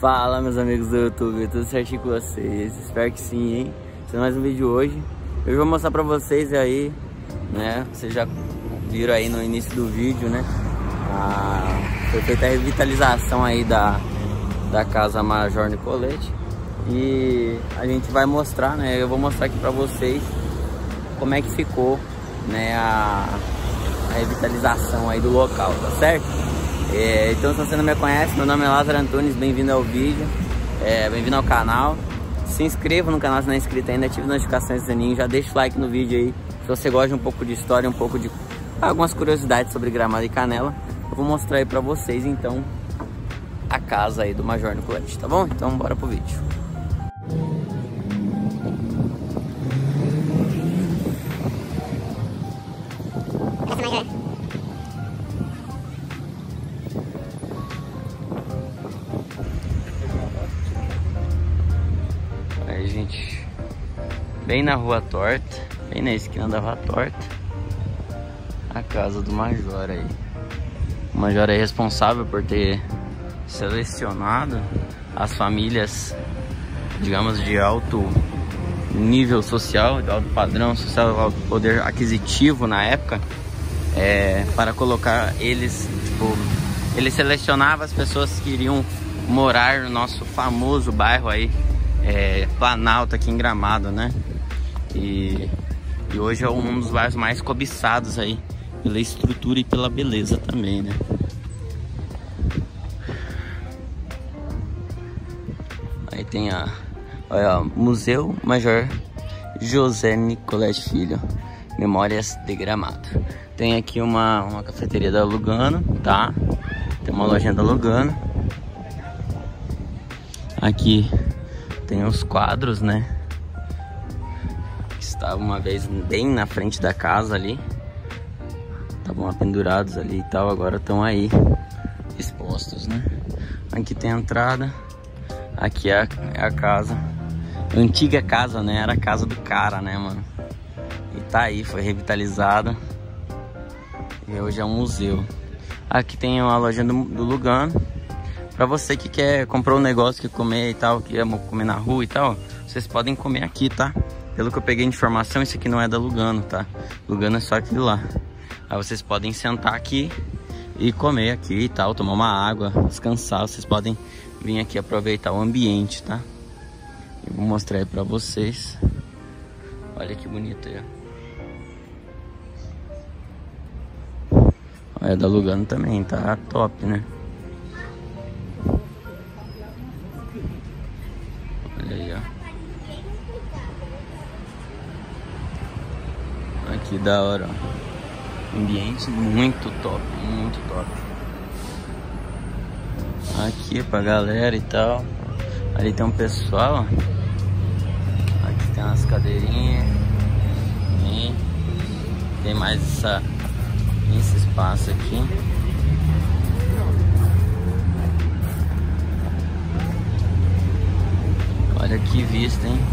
Fala, meus amigos do YouTube, tudo certinho com vocês? Espero que sim, hein? Esse é mais um vídeo hoje. Eu vou mostrar pra vocês aí, né? Vocês já viram aí no início do vídeo, né? Foi feita a revitalização aí da casa Major Nicolete. E a gente vai mostrar, né? Eu vou mostrar aqui pra vocês como é que ficou, né? A revitalização aí do local, tá certo? Então, se você não me conhece, meu nome é Lázaro Antunes, bem-vindo ao vídeo, bem-vindo ao canal. Se inscreva no canal se não é inscrito ainda, ative as notificações do sininho, já deixa o like no vídeo aí. Se você gosta de um pouco de história, um pouco de algumas curiosidades sobre Gramado e Canela, eu vou mostrar aí pra vocês, então, a casa aí do Major Nicolete, tá bom? Então, bora pro vídeo. Aí, gente, bem na Rua Torta, bem na esquina da Rua Torta, a casa do Major aí. O Major é responsável por ter selecionado as famílias, digamos, de alto nível social, de alto padrão social, alto poder aquisitivo na época, para colocar eles, tipo, ele selecionava as pessoas que iriam morar no nosso famoso bairro aí, Planalto, aqui em Gramado, né? E hoje é um dos bairros mais cobiçados aí, pela estrutura e pela beleza também, né? Aí tem olha, Museu Major José Nicolete Filho, Memórias de Gramado. Tem aqui uma cafeteria da Lugano, tá? Tem uma lojinha da Lugano. Aqui tem os quadros, né? Que estavam uma vez bem na frente da casa ali. Estavam pendurados ali e tal, agora estão aí expostos, né? Aqui tem a entrada. Aqui é a casa, a antiga casa, né? Era a casa do cara, né, mano? E tá aí, foi revitalizada. E hoje é um museu. Aqui tem uma loja do Lugano. Pra você que comprou um negócio que comer e tal, que ama comer na rua e tal, vocês podem comer aqui, tá? Pelo que eu peguei de informação, isso aqui não é da Lugano, tá? Lugano é só aquilo lá. Aí vocês podem sentar aqui e comer aqui e tal, tomar uma água, descansar. Vocês podem vir aqui aproveitar o ambiente, tá? Eu vou mostrar aí pra vocês. Olha que bonito aí, ó. Olha, da Lugano também, tá top, né? Olha aí, ó. Aqui da hora, ó. Ambiente muito top, muito top. Aqui pra galera e tal. Ali tem um pessoal, ó. Aqui tem umas cadeirinhas. E tem mais esse espaço aqui. Olha que vista, hein?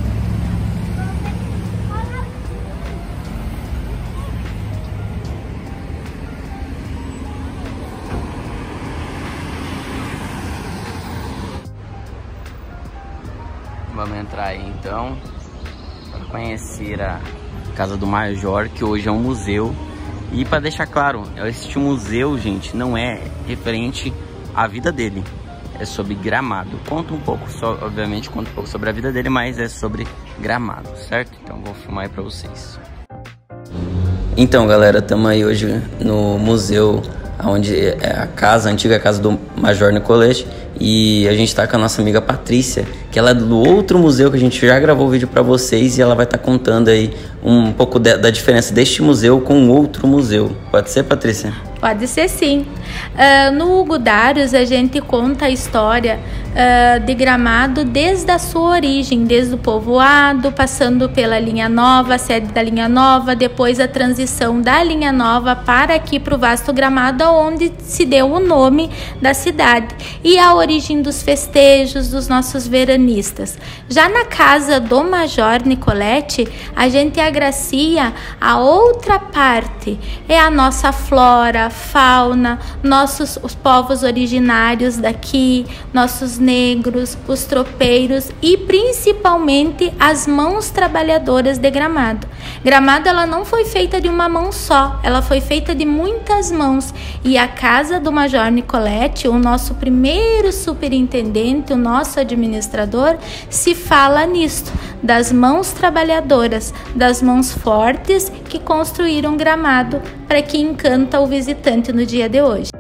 Vamos entrar aí então para conhecer a casa do Major, que hoje é um museu. E para deixar claro, este museu, gente, não é referente à vida dele, é sobre Gramado. Conta um pouco, obviamente conta um pouco sobre a vida dele, mas é sobre Gramado, certo? Então vou filmar aí para vocês. Então, galera, estamos aí hoje no museu, onde é a antiga casa do Major Nicolete. E a gente tá com a nossa amiga Patrícia, que ela é do outro museu que a gente já gravou o vídeo pra vocês. E ela vai estar contando aí um pouco da diferença deste museu com outro museu. Pode ser, Patrícia? Pode ser, sim. No Hugo Darius a gente conta a história de Gramado desde a sua origem, desde o povoado, passando pela Linha Nova, a sede da Linha Nova, depois a transição da Linha Nova para aqui para o vasto Gramado, onde se deu o nome da cidade, e a origem dos festejos dos nossos veranistas. Já na casa do Major Nicolete, a gente agracia a outra parte, é a nossa flora, flora, fauna, os povos originários daqui, nossos negros, os tropeiros e principalmente as mãos trabalhadoras de Gramado. Gramado, ela não foi feita de uma mão só, ela foi feita de muitas mãos, e a casa do Major Nicolete, o nosso primeiro superintendente, o nosso administrador, se fala nisto, das mãos trabalhadoras, das mãos fortes que construíram Gramado para que encanta o visitante no dia de hoje.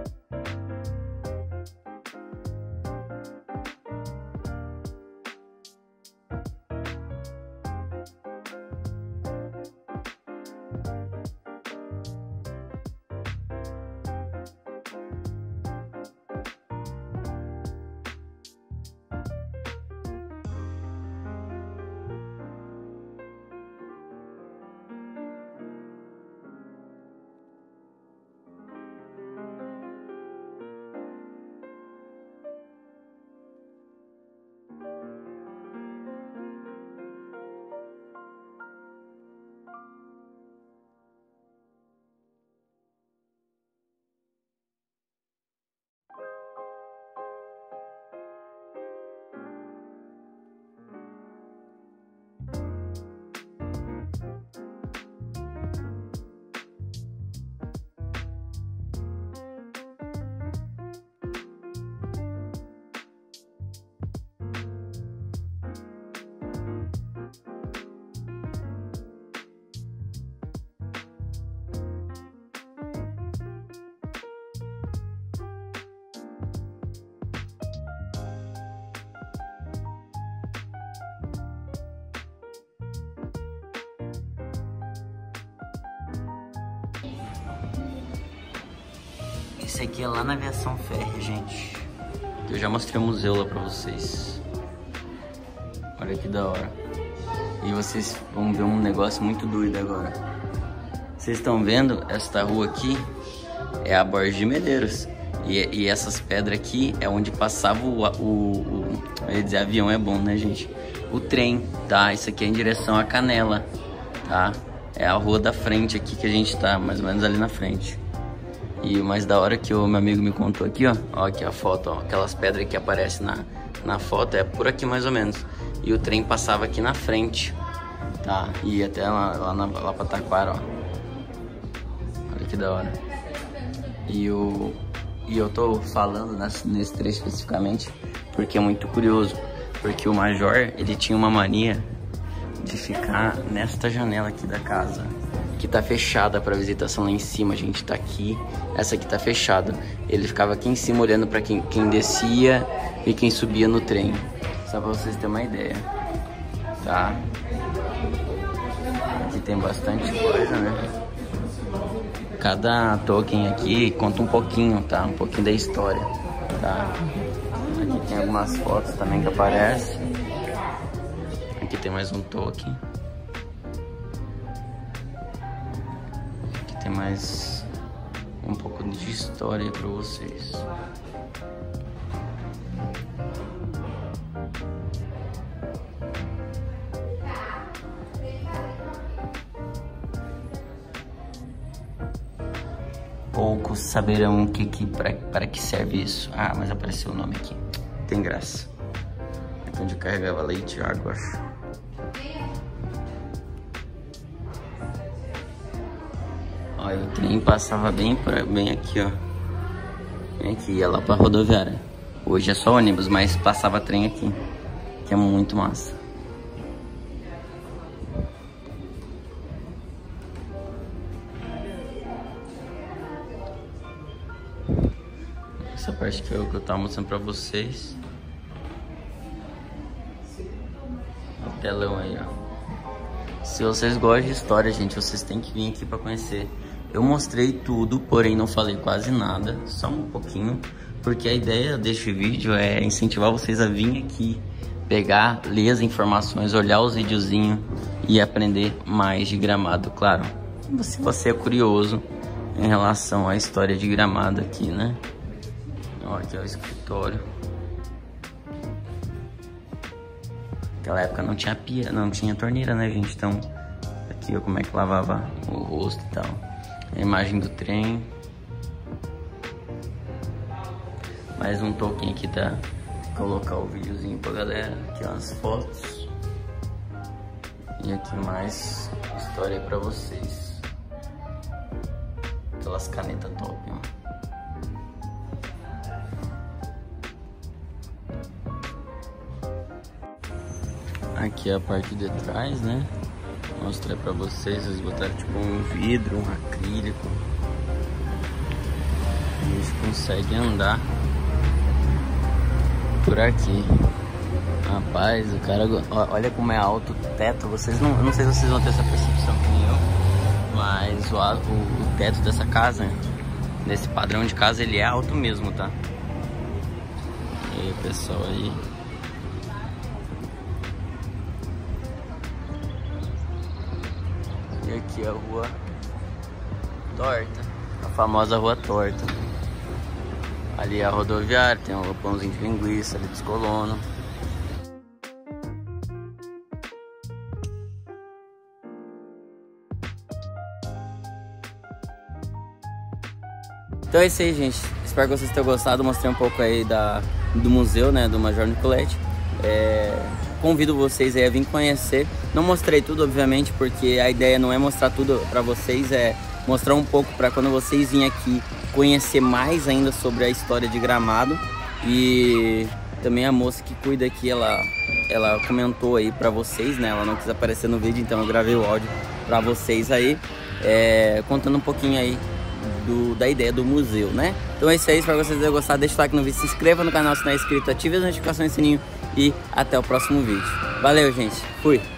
Esse aqui é lá na Aviação Férrea, gente. Eu já mostrei o museu lá pra vocês. Olha que da hora. E vocês vão ver um negócio muito doido agora. Vocês estão vendo? Esta rua aqui é a Borges de Medeiros. E essas pedras aqui é onde passava eu ia dizer avião, é bom, né, gente? O trem, tá? Isso aqui é em direção à Canela, tá? É a rua da frente aqui que a gente tá, mais ou menos ali na frente. E o mais da hora que o meu amigo me contou aqui, ó. Ó, aqui a foto, ó. Aquelas pedras que aparecem na foto é por aqui mais ou menos. E o trem passava aqui na frente, tá? E ia até lá pra Taquara, ó. Olha que da hora. E eu tô falando nesse trecho especificamente porque é muito curioso. Porque o Major, ele tinha uma mania de ficar nesta janela aqui da casa, que tá fechada para visitação lá em cima. A gente tá aqui, essa aqui tá fechada. Ele ficava aqui em cima olhando para quem descia e quem subia no trem. Só para vocês terem uma ideia, tá? Aqui tem bastante coisa, né? Cada token aqui conta um pouquinho, tá? Um pouquinho da história, tá? Aqui tem algumas fotos também que aparecem. Aqui tem mais um token. Aqui tem mais um pouco de história para vocês. Poucos saberão para que serve isso. Ah, mas apareceu o nome aqui. Tem graça. Aqui onde carregava leite e água, acho. Olha, o trem passava bem aqui, ó. Bem aqui, ia lá pra rodoviária. Hoje é só ônibus, mas passava trem aqui, que é muito massa. Essa parte que eu tava mostrando pra vocês. O telão aí, ó. Se vocês gostam de história, gente, vocês têm que vir aqui pra conhecer. Eu mostrei tudo, porém não falei quase nada, só um pouquinho, porque a ideia deste vídeo é incentivar vocês a vir aqui, pegar, ler as informações, olhar os videozinhos e aprender mais de Gramado, claro. Se você é curioso em relação à história de Gramado aqui, né? Ó, aqui é o escritório. Naquela época não tinha pia, não tinha torneira, né, gente? Então, aqui ó, como é que lavava o rosto e tal. A imagem do trem. Mais um token aqui, tá? Colocar o videozinho pra galera. Aqui umas fotos. E aqui mais história pra vocês. Aquelas canetas top, ó. Aqui é a parte de trás, né? Mostrei pra vocês, eles botaram tipo um vidro, um acrílico. A gente consegue andar por aqui. Rapaz, o cara, olha como é alto o teto. Vocês não sei se vocês vão ter essa percepção que nem eu, mas o teto dessa casa, nesse padrão de casa, ele é alto mesmo, tá? E aí, pessoal, aí. E aqui é a Rua Torta, a famosa Rua Torta. Ali é a rodoviária, tem um pãozinho de linguiça ali dos colonos. Então é isso aí, gente. Espero que vocês tenham gostado. Mostrei um pouco aí do museu, né, do Major Nicoletti. Convido vocês aí a vir conhecer. Não mostrei tudo, obviamente, porque a ideia não é mostrar tudo pra vocês, é mostrar um pouco para quando vocês virem aqui conhecer mais ainda sobre a história de Gramado. E também a moça que cuida aqui, ela comentou aí pra vocês, né? Ela não quis aparecer no vídeo, então eu gravei o áudio pra vocês aí, contando um pouquinho aí da ideia do museu, né? Então é isso aí, espero que vocês tenham gostado. Deixa o like no vídeo, se inscreva no canal se não é inscrito, ative as notificações, sininho e até o próximo vídeo. Valeu, gente. Fui!